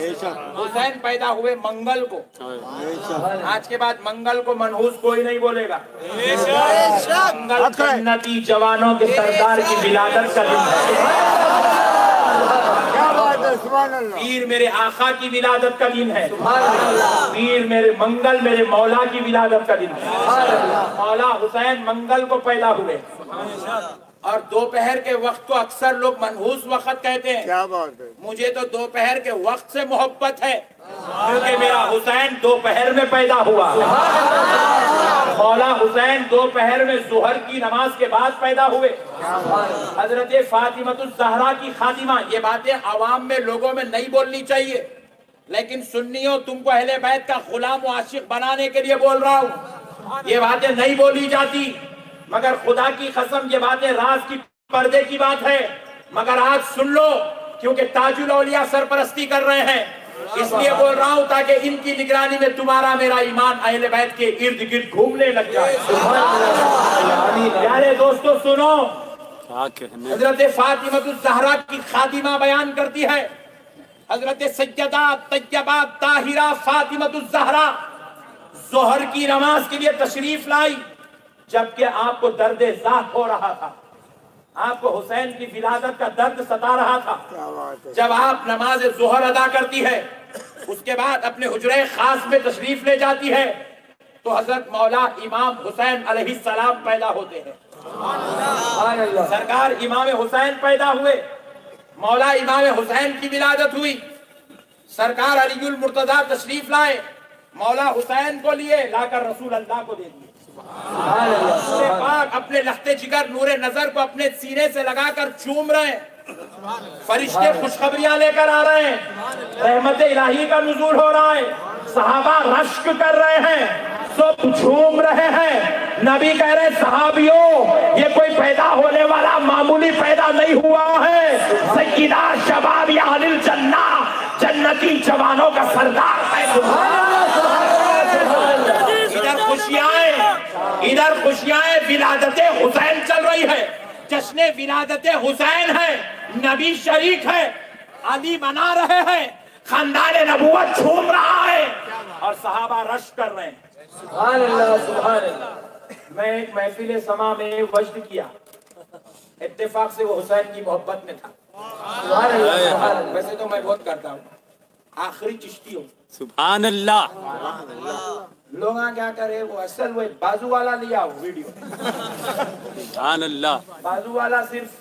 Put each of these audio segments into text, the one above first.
हुसैन पैदा हुए मंगल को। आज के बाद मंगल को मनहूस कोई नहीं बोलेगा। मंगल जन्नती जवानों के सरदार की विलादत का दिन है। पीर मेरे आका की विलादत का दिन है। पीर मेरे मंगल मेरे मौला की विलादत का दिन है। मौला हुसैन मंगल को पैदा हुए। और दोपहर के वक्त को अक्सर लोग मनहूस वक्त कहते हैं। क्या बात है। मुझे तो दोपहर के वक्त से मोहब्बत है, क्योंकि मेरा हुसैन दोपहर में पैदा हुआ। मौला हुसैन दोपहर में जुहर की नमाज के बाद पैदा हुए। हजरत फातिमतुज ज़हरा की खातिमा। ये बातें आवाम में लोगों में नहीं बोलनी चाहिए, लेकिन सुन्नियों तुमको अहले बैत का गुलाम व आशिक बनाने के लिए बोल रहा हूँ। ये बातें नहीं बोली जाती, मगर खुदा की कसम ये बातें राज की पर्दे की बात है। मगर आज सुन लो, क्योंकि ताजुल औलिया सरपरस्ती कर रहे हैं, इसलिए बोल रहा हूं ताकि इनकी निगरानी में तुम्हारा मेरा ईमान अहले बैत के इर्द गिर्द घूमने लग जाए। प्यारे दोस्तों सुनो, हजरत फातिमतुज ज़हरा की खातिमा बयान करती है। हजरत सैयदा तैयबा ताहिरा फातिमतुज ज़हरा जोहर की नमाज के लिए तशरीफ लाई, जबकि आपको दर्द ज़ात हो रहा था, आपको हुसैन की विलादत का दर्द सता रहा था। जब आप नमाज जोहर अदा करती है, उसके बाद अपने हुजरे खास में तशरीफ ले जाती है, तो हजरत मौला इमाम हुसैन अलैहिस्सलाम पैदा होते हैं। सरकार इमाम हुसैन पैदा हुए, मौला इमाम हुसैन की विलादत हुई। सरकार अलीउल मुर्तजा तशरीफ लाए, मौला हुसैन को लिए लाकर रसूल अल्लाह को दे दिए। पाक अपने लख्ते जिगर नूरे नजर को अपने सीने से लगाकर चूम रहे हैं। फरिश्ते खुशखबरियां लेकर आ रहे हैं, रहमत इलाही का नुज़ूल हो रहा है, सहाबा रश्क कर रहे हैं, सब झूम रहे हैं। नबी कह रहे सहाबियों, ये कोई पैदा होने वाला मामूली पैदा नहीं हुआ है, सय्यदा शबाब या अहलिल जन्ना, जन्नती जवानों का सरदार है। इधर खुशियां विलादत हुसैन चल रही है, जश्न विलादत हुसैन है, नबी शरीक है, अली मना रहे हैं, खानदान नबूवत झूम रहा है और सहाबा रश कर रहे हैं। सुभान अल्लाह, सुभान अल्लाह। मैं एक महफिल समा में वज्द किया, इत्तेफाक से वो हुसैन की मोहब्बत में था। सुभान अल्लाह, सुभान अल्लाह। वैसे तो मैं बहुत करता हूँ, आखिरी चिश्ती हूँ। सुभान अल्लाह। लोग क्या करे, वो असल वो बाजू वाला लिया वीडियो। सुभान अल्लाह। बाजू वाला सिर्फ,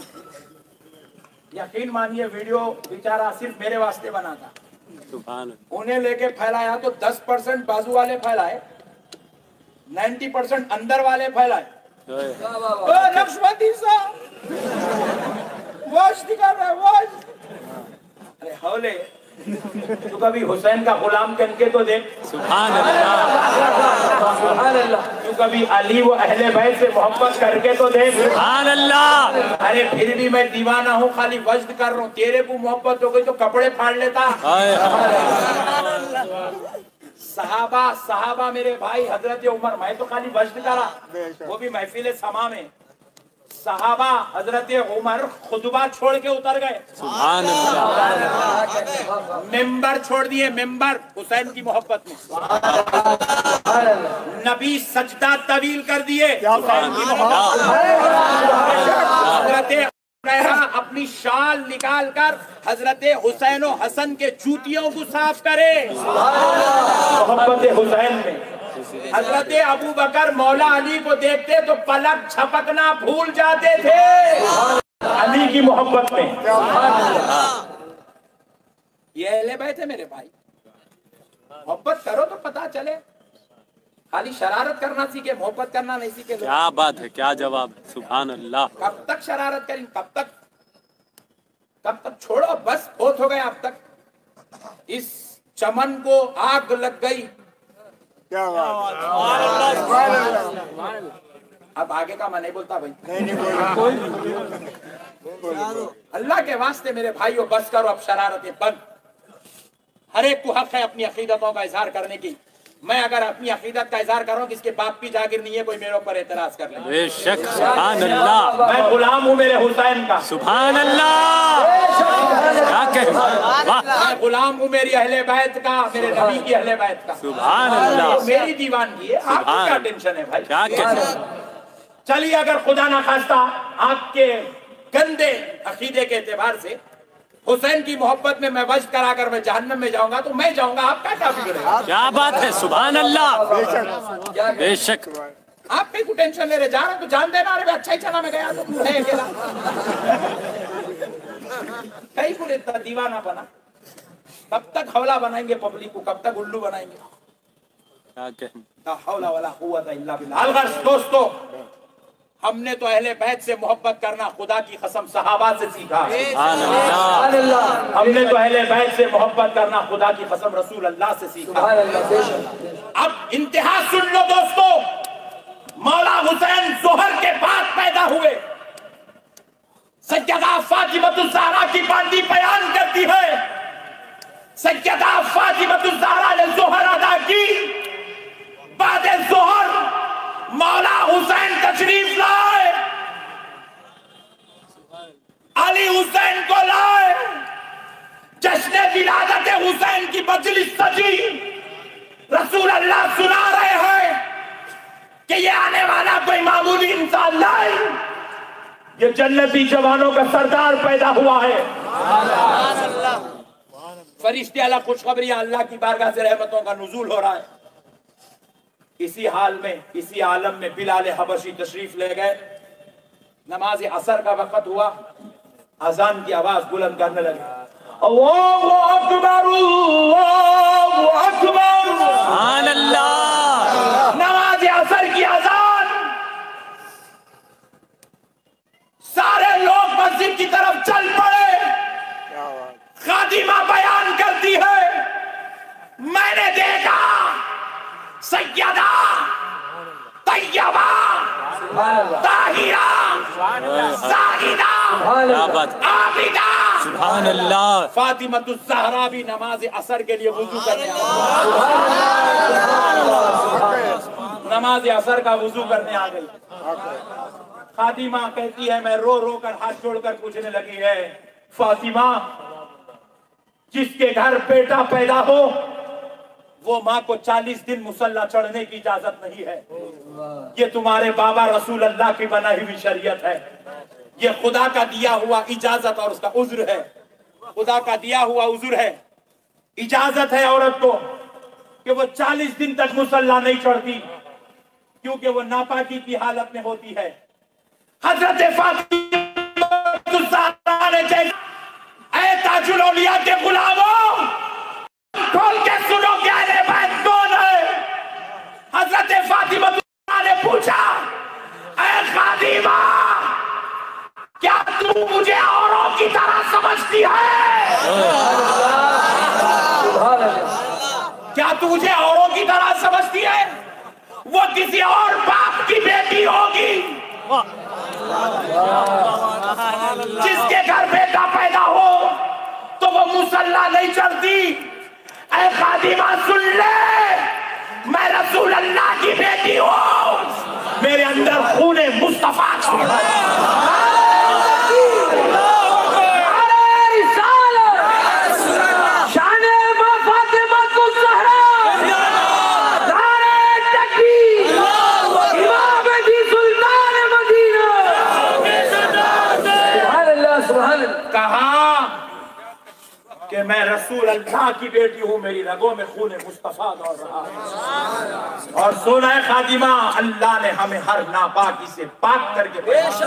यकीन मानिए वीडियो बेचारा सिर्फ मेरे वास्ते बना था। सुभान। उन्हें लेके फैलाया तो 10% बाजू वाले फैलाए, 90% अंदर वाले फैलाए। लक्ष्मणी साहब वॉच दिखा रहा है, वॉच। अरे हौले, तू कभी हुसैन का गुलाम करके तो देख। सुभान अल्लाह, सुभान अल्लाह। तू कभी अली व अहले बैत से मोहब्बत करके तो देख। सुभान अल्लाह। अरे फिर भी मैं दीवाना हूँ, खाली वज्द कर रहा हूँ। तेरे को मोहब्बत हो गई तो कपड़े फाड़ लेता। सहाबा मेरे भाई हजरत उमर, मैं तो खाली वज्द करा, वो भी महफिल समा में। सहाबा हजरत उमर खुतबा छोड़ के उतर गए। सुभान अल्लाह। मेंबर छोड़ दिए, मेंबर हुसैन की मोहब्बत में। नबी सजदा तवील कर दिए हुसैन की मोहब्बत में। हजरत अपनी शाल निकाल कर हजरत हुसैन और हसन के जूतियों को साफ करे मोहब्बत हुसैन में। हजरत अबू बकर मौला अली को देखते तो पलक झपकना भूल जाते थे अली की मोहब्बत में। ये अहले बैत है मेरे भाई, मोहब्बत करो तो पता चले, खाली शरारत करना सीखे, मोहब्बत करना नहीं सीखे। क्या बात है, क्या जवाब है। सुभान अल्लाह। कब तक शरारत करें, कब तक छोड़ो, बस बहुत हो गया अब तक। इस चमन को आग लग गई। क्या बात। अब आगे का मैं नहीं बोलता भाई, अल्लाह के वास्ते मेरे भाइयों बस करो अब, शरारतें बंद। हर एक को हक है अपनी अकीदतों का इजहार करने की। मैं अगर अपनी अकीदत का इजहार कर रहा हूँ, किसके बाप की जागीर नहीं है, कोई मेरे ऊपर एतराज कर ले। बेशक। सुभान अल्लाह। मैं गुलाम हूँ मेरे हुसैन का। सुभान अल्लाह। क्या कहे, वाह। मैं गुलाम हूँ मेरी अहले बैत का, मेरे नबी की अहले बैत का। सुभान अल्लाह। मेरी दीवानगी है, आपको क्या टेंशन है भाई? क्या कहते? चलिए अगर खुदा ना खास्ता आपके गंदे अकीदे के एतबार से हुसैन की मोहब्बत में मैं वश कराकर मैं जहन्नम में जाऊंगा तो मैं जाऊंगा, आपका क्या बिगड़ेगा? क्या बात है, सुभान अल्लाह। बेशक आप कहीं को टेंशन ले रहे, जा रहे तो जान देना। अरे अच्छा ही चला, मैं गया तो तू है अकेला। कहीं को इतना दीवाना बना, कब तक हौला बनाएंगे पब्लिक को, कब तक उल्लू बनाएंगे? क्या कहते? ला हौला वला कुव्वता इल्ला बिल्लाह। अलगर्ज दोस्तों, हमने तो अहले बैत से मोहब्बत करना खुदा की कसम सहाबा से सीखा। हमने तो अहले बैत से मोहब्बत करना खुदा की कसम रसूल अल्लाह से सीखा। अब इंतहा सुन लो दोस्तों, मौला हुसैन जोहर के बाद पैदा हुए। सैयदा फातिमतुज़ ज़हरा की बांदी बयान करती है, सैयदा फातिमतुज़ ज़हरा ने जोहर अदा की, बाद जोहर मौला हुसैन तशरीफ लाए, अली हुसैन को लाए, जश्न विलादत हुसैन की मजलिस सजी। रसूल अल्लाह सुना रहे हैं कि ये आने वाला कोई मामूली इंसान नहीं, ये जन्नती जवानों का सरदार पैदा हुआ है। फरिश्ते अल्लाह खुशखबरी, अल्लाह की बारगाह से रहमतों का नुज़ूल हो रहा है। इसी हाल में, इसी आलम में बिलाल हबशी तशरीफ ले गए। नमाज असर का वक्त हुआ, अजान की आवाज बुलंद करने लगे, अल्लाहु अकबर, अल्लाहु अकबर, सुभान अल्लाह। नमाज असर की अजान, सारे लोग मस्जिद की तरफ चल पड़े। खादिमा बयान करती है, मैंने देखा सैयदा तैयबा ताहिरा साहिदा आबिदा सुभान अल्लाह। फातिमतुज़ ज़हरा भी नमाज असर के लिए वुजू करने आ गई, नमाज असर का वुजू करने आ गई। फातिमा कहती है, मैं रो रो कर हाथ जोड़कर पूछने लगी है, फातिमा जिसके घर बेटा पैदा हो वो माँ को 40 दिन मुसल्ला चढ़ने की इजाजत नहीं है। ये तुम्हारे बाबा रसूल अल्लाह की बनाई हुई शरीयत है, ये खुदा का दिया हुआ इजाजत और उसका उज्र है। खुदा का दिया हुआ उज्र है, इजाजत है औरत को कि वो 40 दिन तक मुसल्ला नहीं चढ़ती, क्योंकि वो नापाकी की हालत में होती है। हजरत फातिमा ने ऐ ताजुल औलिया के गुलामों, खोल के सुनो कि अहले बैत कौन है। हजरत फातिमा ने पूछा, ऐ खादिमा, क्या तू मुझे औरों की तरह समझती है? क्या तू मुझे औरों की तरह समझती है? वो किसी और बाप की बेटी होगी, जिसके घर बेटा पैदा हो तो वो मुसल्ला नहीं चढ़ती। ऐ खादिमा सुन ले, मैं रसूल अल्लाह की बेटी हूँ, मेरे अंदर खूने मुस्तफा कि मैं रसूल अल्लाह की बेटी हूँ, मेरी रगों में खूने मुस्तफा दौड़ रहा है। और सुना है खादिमा, अल्लाह ने हमें हर नापाकी से पाक करके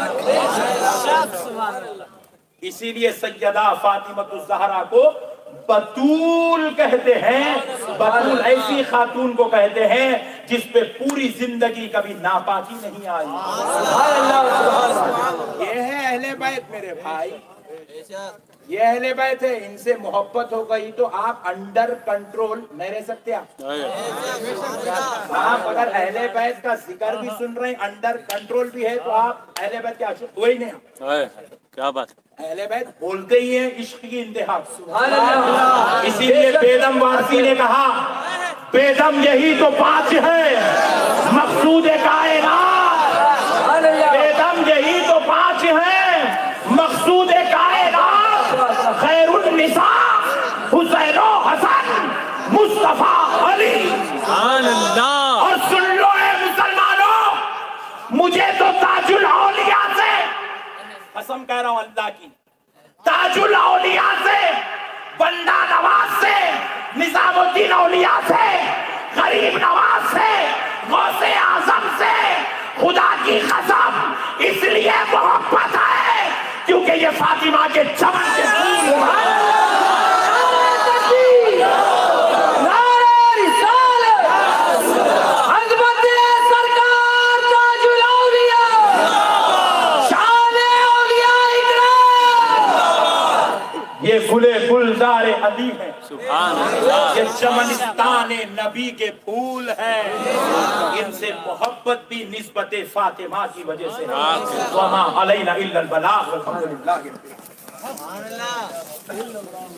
इसीलिए सैयदा फातिमतुज़ ज़हरा को बतूल कहते हैं। बतूल ऐसी खातून को कहते हैं जिस पे पूरी जिंदगी कभी नापाकी नहीं आई। ये है अहले बैत मेरे भाई, ये अहले बैत है। इनसे मोहब्बत हो गई तो आप अंडर कंट्रोल नहीं रह सकते। आप अगर अहले बैत का जिक्र भी सुन रहे हैं, अंडर कंट्रोल भी है, तो आप अहले बैत के आशिक हुए ही नहीं। क्या बात, अहले बैत बोलते ही हैं इश्क की इंतहा। इसीलिए बेदम वारसी ने कहा, बेदम यही तो पाँच है मकसूद कायनात, बेदम यही तो पाँच है मकसूद कायनात, खैरुन निसा हुसैन सुभान अल्लाह। और सुन लो ए मुसलमानों, मुझे तो ताजुल औलिया से कसम कह रहा हूं अल्लाह की, ताजुल औलिया से, बंदा नवाज से, निजामुद्दीन औलिया से, गरीब नवाज से, गौसे आजम से खुदा की कसम इसलिए मोहब्बत है क्योंकि ये फातिमा के चमन के फूल हैं। ये गुले गुलजारे अली हैं, ये चमनिस्तान नबी के फूल हैं, इनसे मोहब्बत भी निस्बते फातिमा की वजह से है। वमा अलैना इल्लल बलाग।